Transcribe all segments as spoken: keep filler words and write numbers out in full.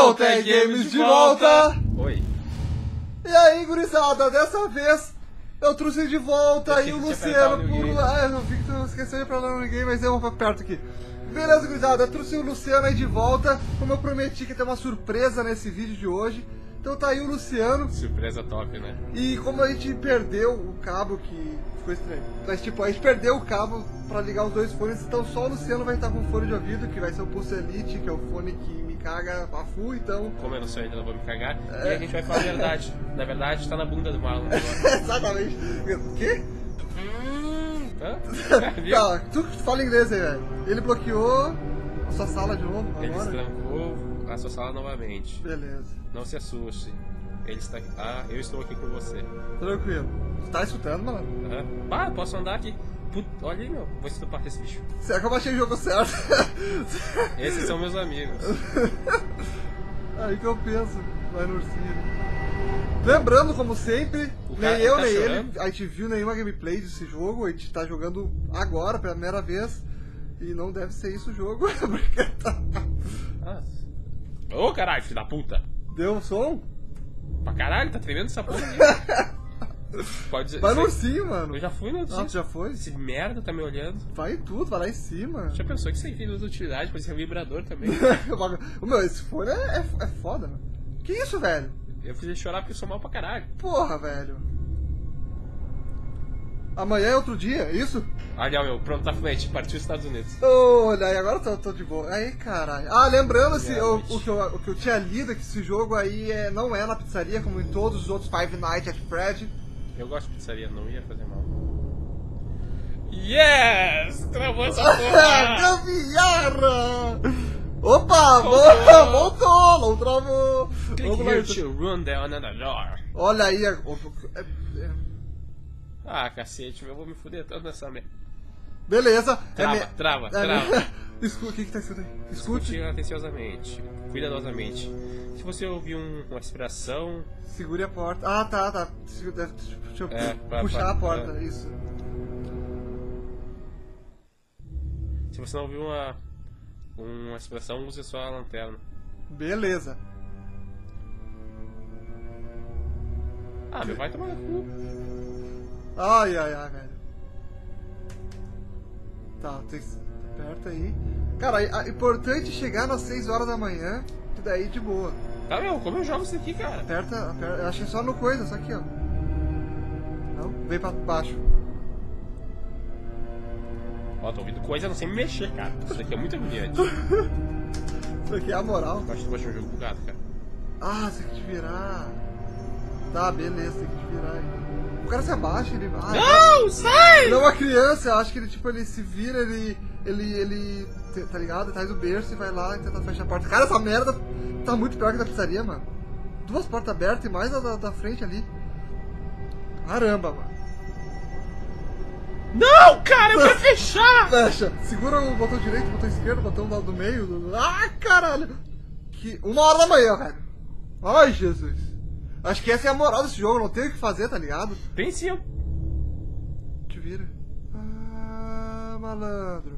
Volta Games de volta! Oi. E aí, gurizada, dessa vez eu trouxe de volta aí o Luciano por... Ah, eu não vi que tu esqueceu de falar ninguém, mas eu vou perto aqui. Beleza, gurizada, eu trouxe o Luciano aí de volta. Como eu prometi que ia ter uma surpresa nesse vídeo de hoje. Então tá aí o Luciano. Surpresa top, né? E como a gente perdeu o cabo, que ficou estranho. Mas tipo, a gente perdeu o cabo pra ligar os dois fones, então só o Luciano vai estar com fone de ouvido, que vai ser o Pulse Elite, que é o fone que me caga a full, então... Como eu não sei ainda, não vou me cagar. É. E a gente vai falar a verdade. Na verdade, tá na bunda do Marlon agora. Exatamente. O quê? Hã? Tá, tu fala inglês aí, velho. Ele bloqueou a sua sala de novo Ele agora? destrancou a sua sala novamente. Beleza. Não se assuste. Ele está aqui. Ah, eu estou aqui com você. Tranquilo. Tu tá escutando, mano? Aham. Ah, eu posso andar aqui. Put... Olha aí, meu. Vou estupar esse bicho. Será que eu baixei o jogo certo? Esses são meus amigos. Aí que eu penso. Vai no ursinho. Lembrando, como sempre, O nem cara eu tá nem chorando? ele, a gente viu nenhuma gameplay desse jogo, a gente tá jogando agora, pela primeira vez, e não deve ser isso o jogo, porque tá... Ah. Ô, caralho, filho da puta. Deu um som? Pra caralho, tá tremendo essa porra aí. Pode dizer. Vai no isso aí- ursinho, mano. Eu já fui no Ah, ursinho. tu já foi? Esse merda tá me olhando. Vai em tudo, vai lá em cima. Já pensou que isso aí tem duas utilidades? Pode ser um vibrador também. O meu, esse fone é, é, é foda, mano. Que isso, velho? Eu fiz ele chorar porque eu sou mal pra caralho. Porra, velho. Amanhã é outro dia, é isso? Olha, meu, pronto, tá frente. Partiu os Estados Unidos. Olha, aí agora eu tô, tô de boa. Aí, caralho. Ah, lembrando, assim, Yeah, o, bitch. o, que eu, o que eu tinha lido, é que esse jogo aí é, não é na pizzaria, como em todos os outros Five Nights at Freddy. Eu gosto de pizzaria, não ia fazer mal. Yes! Travou essa porra! Gambiarra! Opa, Voltou. voltou, não travou. Click Vamos lá, here então. to run down another door. Olha aí, é, é, é, Ah, cacete, eu vou me fuder todo nessa merda. beleza. Trava, é me- trava, é trava. me- Escu- o que que tá escrito aí? Escute. Escute atenciosamente, cuidadosamente. Se você ouvir um- uma respiração, Segure a porta. Ah, tá, tá. Deixa eu É, pra- puxar pra- a porta, é. isso. se você não ouvir uma, uma respiração, use só a lanterna. Beleza. Ah, meu, vai tomar no cu. Ai, ai, ai, velho. Tá, tem... aperta aí. Cara, é importante chegar nas seis horas da manhã, que daí de boa. Tá, meu, como eu jogo isso aqui, cara? Aperta, aperta. Eu achei só no coisa, só aqui, ó. Não, vem pra baixo. Ó, tô ouvindo coisa, não sei me mexer, cara. Isso daqui é muito agoniante. Isso aqui é a moral. Eu acho que tu gosta de um jogo bugado, cara. Ah, você tem que virar. Tá, beleza, tem que virar aí. O cara se abaixa, ele. Ah, Não, sai! ele é uma criança, eu acho que ele, tipo, ele se vira, ele. Ele. ele. Tá ligado? Ele traz o berço e vai lá e tenta fechar a porta. Cara, essa merda tá muito pior que da pizzaria, mano. Duas portas abertas e mais a da, da frente ali. Caramba, mano. Não, cara, eu quero fechar! Fecha! Segura o botão direito, o botão esquerdo, o botão do, do meio. Do... Ah, caralho! Que... Uma hora da manhã, velho. Ai, Jesus. Acho que essa é a moral desse jogo, não tem o que fazer, tá ligado? Tem sim, eu... Te vira. Ah, malandro.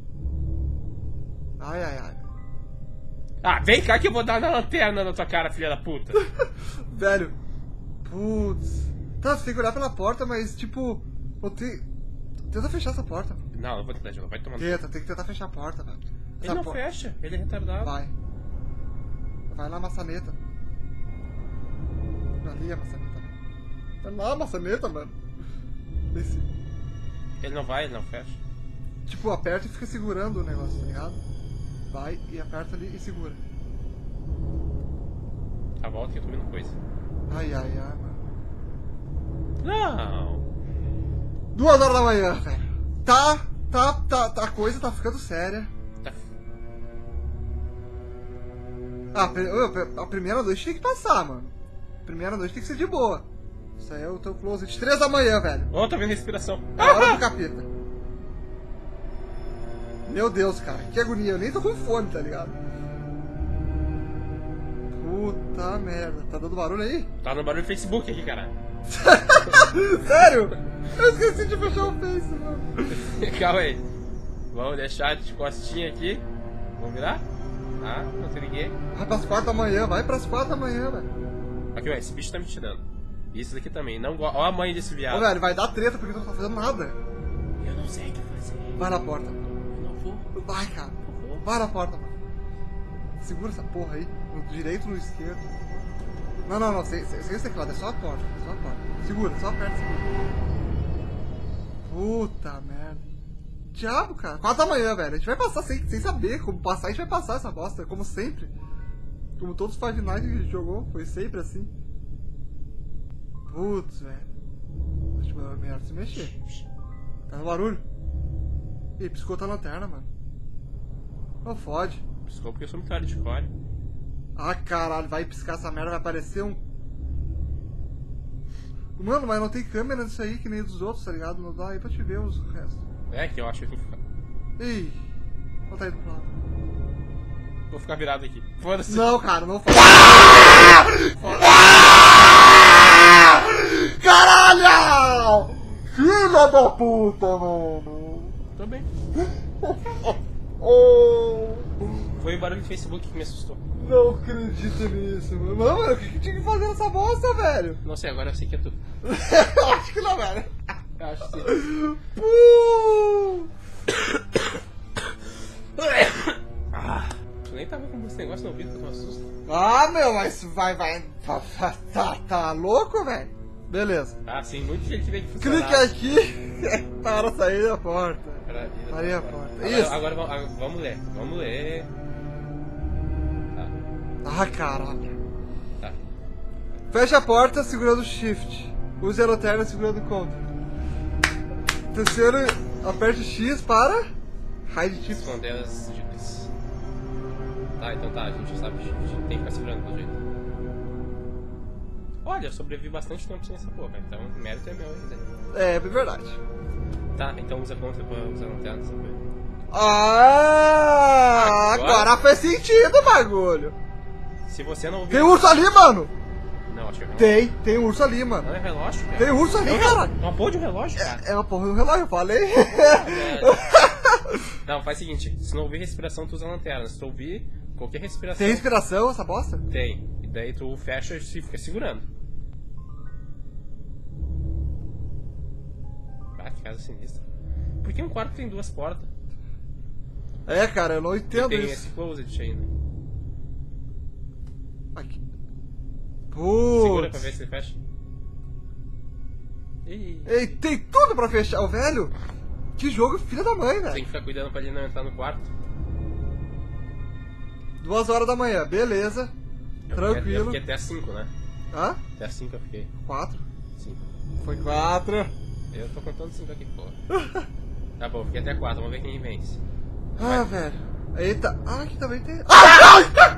Ai, ai, ai. Ah, vem cá que eu vou dar na lanterna na tua cara, filha da puta. Velho. Putz. Tá, você tem que olhar pela porta, mas tipo. Não tem... Tenta fechar essa porta. Não, não vou tentar de novo, vai tomar no cu. Tenta, tem que tentar fechar a porta, velho. Ele Essa não por- fecha, ele é retardado. Vai. Vai lá, maçaneta. Ali a maçaneta. Vai lá, a maçaneta, mano. Esse. Ele não vai, ele não fecha. Tipo, aperta e fica segurando o negócio, tá ligado? Vai e aperta ali e segura. A volta que eu tô vendo coisa. Ai, ai, ai, mano. Não! Duas horas da manhã, velho. Tá, tá, tá, tá, a coisa tá ficando séria. Tá. Ah, pe- ô, a primeira noite tem que passar, mano. A primeira noite tem que ser de boa. Isso aí é o teu closet. Três da manhã, velho. Ó, tô vendo respiração. É a hora do capeta. Meu Deus, cara, que agonia. Eu nem tô com fone, tá ligado? Puta merda. Tá dando barulho aí? Tá no barulho do Facebook aqui, cara. Sério? Eu esqueci de fechar o Face, mano. Calma aí. Vamos deixar de costinha aqui. Vamos virar? Ah, não te liguei. Vai pras quatro da manhã, vai pras quatro da manhã, velho. Aqui, ó, esse bicho tá me tirando. E esse daqui também. Não go... Ó a mãe desse viado. Ô, velho, vai dar treta porque tu não tá fazendo nada. Eu não sei o que fazer. Vai na porta. Eu não vou. Vai, cara. Eu vou. Vai na porta, mano. Segura essa porra aí. No direito ou no esquerdo. Não, não, não. Sem, sem, sem esse teclado. É só a porta. É só a porta. Segura, só aperta, segura. Puta merda. Diabo, cara. Quatro da manhã, velho. A gente vai passar sem, sem saber como passar. A gente vai passar essa bosta, como sempre. Como todos os Five Nights que a gente jogou. Foi sempre assim. Putz, velho. Acho que é melhor se mexer. Tá no barulho. Ih, piscou outra lanterna, mano. Não fode. Piscou porque eu sou muito hardcore. Ah, caralho, vai piscar essa merda, vai aparecer um... Mano, mas não tem câmera nisso aí, que nem dos outros, tá ligado? Não dá aí pra te ver os restos. É, que eu acho que eu vou ficar... Ih, não tá indo pro lado. Vou ficar virado aqui. Foda-se. Não, cara, não faz. Caralho! Filha da puta, mano! Tô bem. Oh, Foi o barulho do Facebook que me assustou. não acredito nisso, mano. Não, mano, o que, que tinha que fazer nessa bosta, velho? Não sei, agora eu sei que é tu. Eu acho que não, velho. Eu acho que sim. Puh. Ah, tu nem tava com esse negócio no ouvido que eu tô assusto. Ah, meu, mas vai, vai. Tá, tá, tá, tá louco, velho? Beleza. Ah, sim, muito jeito que funcionar. Clique aqui para sair da porta. Pra- Aí a porta. Agora, Isso. agora vamos- agora vamos ler. Vamos ler. Tá, Ah, caralho. tá. Feche a porta segurando o shift. Use a lanterna segurando o control. Terceiro, aperte X para hide tips. Esconder as dicas. Tá, então tá, a gente sabe. A gente tem que ficar segurando pelo jeito. Olha, eu sobrevivi bastante tempo sem essa porra, então o mérito é meu ainda. É, é verdade. Tá, então usa contra pra usar lanterna, essa coisa. Ah, Agora- agora faz sentido o bagulho. Se você não ouvir. Tem urso ali, mano. Não, acho que é relógio. Tem, tem urso ali, mano. Não é relógio, cara. Tem urso ali, Não, cara. Uma porra de um relógio, cara. É uma porra do relógio, eu falei. Não, faz o seguinte, se não ouvir respiração, tu usa a lanterna. Se tu ouvir qualquer respiração... Tem respiração essa bosta? Tem. E daí tu fecha e fica segurando. Ah, que casa sinistra. Por que um quarto tem duas portas? É, cara, eu não E entendo tem isso. esse closet ainda. Aqui. Segura pra Putz. ver se ele fecha. Ih, Ei, tem tudo pra fechar, o velho. Que jogo filha da mãe, tem velho. que ficar cuidando pra ele não entrar no quarto. Duas horas da manhã, beleza. Eu Tranquilo. Fiquei, eu fiquei até as cinco, né? Hã? Até as cinco eu fiquei. Quatro. cinco. Foi quatro. Eu tô contando cinco aqui, porra. Tá bom, fiquei até quatro, vamos ver quem vence. Ah, velho. Eita. Ah, aqui também tem. Ah!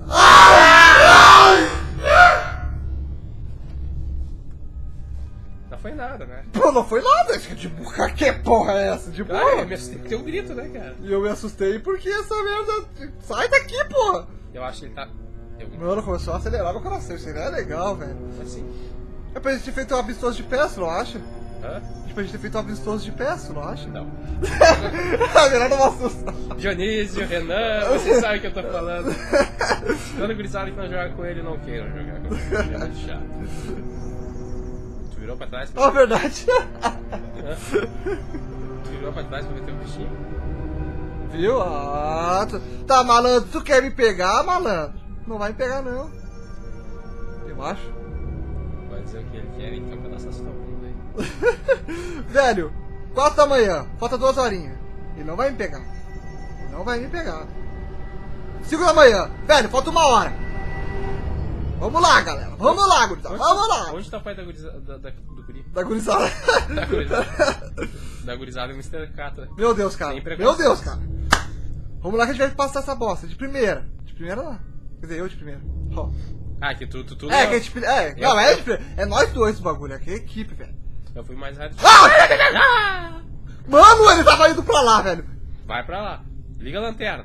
Não foi nada, né? Pô, não foi nada. De boca, que porra é essa? De Cara, boa. eu me assustei com teu grito, né, cara? E eu me assustei porque essa merda. Sai daqui, porra. Eu acho que ele tá... Eu... Mano, começou a acelerar meu coração. Isso aí não é legal, velho. Assim? É pra gente ter feito um vistoso de peça, não acha? Hã? Tipo, a gente ter feito um vistoso de peça, não acha? Não. Melhor não me assustar. Dionísio, Renan, vocês sabem o que eu tô falando. Quando gurizada que não joga com ele, não queiram jogar com ele. Ele é muito chato. Tu virou pra trás? Ah, verdade. Hã? Tu virou pra trás pra ver teu bichinho? Viu? Ah, tu... Tá, malandro, tu quer me pegar, malandro? Não vai me pegar, não. Eu acho. Vai dizer o que ele quer, então, pra nossa situação aí. Velho, quatro da manhã, falta duas horinhas. Ele não vai me pegar. Ele não vai me pegar. Cinco da manhã, velho, falta uma hora. Vamos lá, galera. Vamos lá, gurizada. Onde Vamos tá- lá. Onde tá o pai da gurizada, da, da, do guri? Da gurizada. Da gurizada. Da gurizada e o mister Catra. Meu Deus, cara. Sem Meu preconceito. Deus, cara. Vamos lá que a gente vai passar essa bosta. De primeira. De primeira lá. Quer dizer, eu de primeira. Ó. Ah, que tu, tu, tu É, não. que a gente. É, Eu- não, é de primeira. É nós dois esse bagulho. Aqui é equipe, velho. Eu fui mais rápido. Ah! Mano, ele tava indo pra lá, velho. Vai pra lá. Liga a lanterna.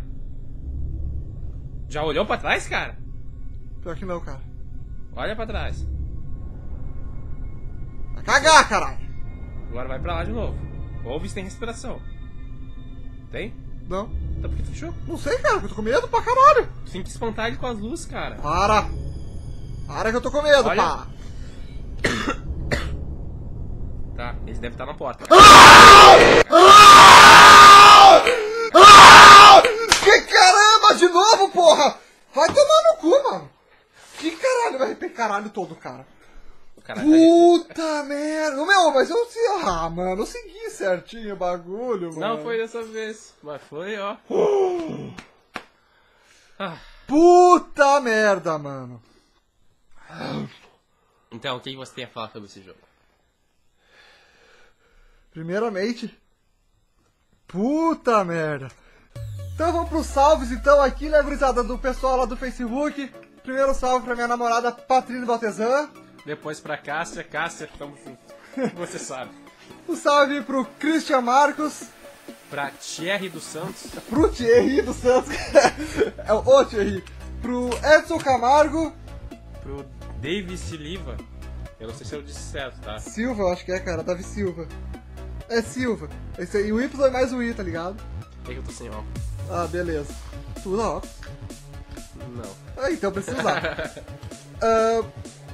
Já olhou pra trás, cara? Pior que não, cara. Olha pra trás. Vai cagar, caralho. Agora vai pra lá de novo. Ouve se tem respiração. Tem? Não. Então por que tu fechou? Não sei, cara, que eu tô com medo pra caralho. Tu tem que espantar ele com as luzes, cara. Para. Para que eu tô com medo, Olha. pá. Tá, eles devem estar na porta. Que caramba, de novo, porra! Vai tomar no cu, mano. Que caralho, vai repetir caralho todo, cara. O cara Puta merda. Meu, mas eu... Ah, mano, eu segui certinho o bagulho, mano. Não foi dessa vez, mas foi, ó. Ah. Puta merda, mano. Então, o que você tem a falar sobre esse jogo? Primeiramente... Puta merda. Então vamos pros salves, então, aqui, né, gurizada, do pessoal lá do Facebook. Primeiro salve pra minha namorada, Patrícia Baltezan. Depois pra Cássia, Cássia, tamo junto. Você sabe. Um salve pro Christian Marcos. Pra Thierry dos Santos. Pro Thierry dos Santos. É o ô Thierry. Pro Edson Camargo. Pro David Siliva. Eu não sei se eu disse certo, tá? Silva, eu acho que é, cara. Davi Silva. É Silva. Esse aí, o Y é mais o I, tá ligado? É que eu tô sem óculos. Ah, beleza. Tu usa óculos? Não. Ah, então precisa usar. uh,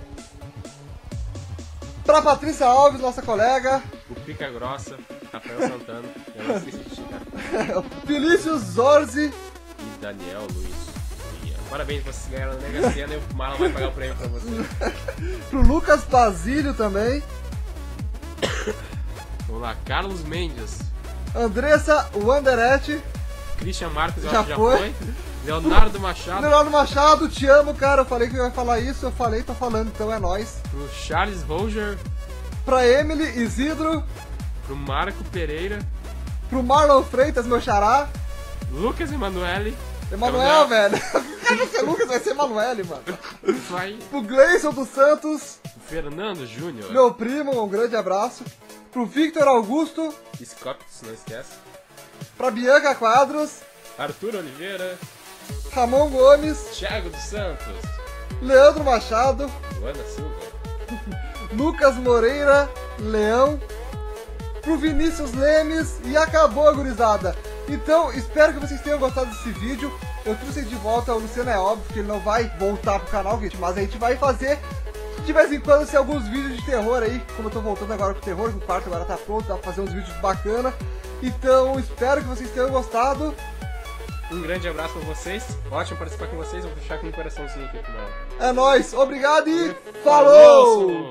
pra Patrícia Alves, nossa colega. O Pica Grossa, Rafael Santana. Eu não esqueci de chegar. Vinícius Zorzi. E Daniel Luiz. Parabéns, vocês ganharam na Mega Sena e o Marlon vai pagar o prêmio pra vocês. Pro Lucas Basílio também. Vamos lá, Carlos Mendes. Andressa Wanderete. Christian Marcos, eu Já acho que já foi. foi. Leonardo Machado. Leonardo Machado, te amo, cara. Eu falei que eu ia falar isso, eu falei, tô falando, então é nóis. Pro Charles Roger. Pra Emily Isidro. Pro Marco Pereira. Pro Marlon Freitas, meu xará. Lucas Emanuele. Emanuel, velho. Vai ser Lucas, vai ser Emanuele, mano. Vai. Pro Gleison dos Santos. Fernando Júnior. Meu primo, um grande abraço. Pro Victor Augusto. Scopes, não esquece. Pra Bianca Quadros. Arthur Oliveira. Ramon Gomes. Thiago dos Santos. Leandro Machado. Luana Silva. Lucas Moreira. Leão. Pro Vinícius Lemes. E acabou, gurizada. Então, espero que vocês tenham gostado desse vídeo. Eu trouxe de volta, o Luciano é óbvio que ele não vai voltar pro canal, gente, mas a gente vai fazer de vez em quando assim, alguns vídeos de terror aí, como eu tô voltando agora pro terror, o quarto agora tá pronto, dá pra fazer uns vídeos bacana. Então, espero que vocês tenham gostado. Um grande abraço pra vocês. Ótimo participar com vocês. Eu vou fechar com um coraçãozinho aqui pro final. É nóis, obrigado e falou!